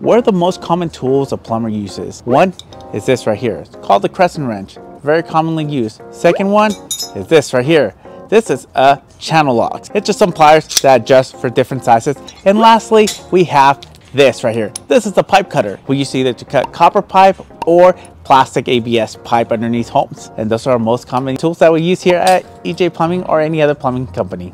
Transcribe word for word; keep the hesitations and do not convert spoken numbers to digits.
What are the most common tools a plumber uses? One is this right here. It's called the crescent wrench, very commonly used. Second one is this right here. This is a channel lock. It's just some pliers that adjust for different sizes. And lastly, we have this right here. This is the pipe cutter. We use either to cut copper pipe or plastic A B S pipe underneath homes. And those are our most common tools that we use here at E J Plumbing or any other plumbing company.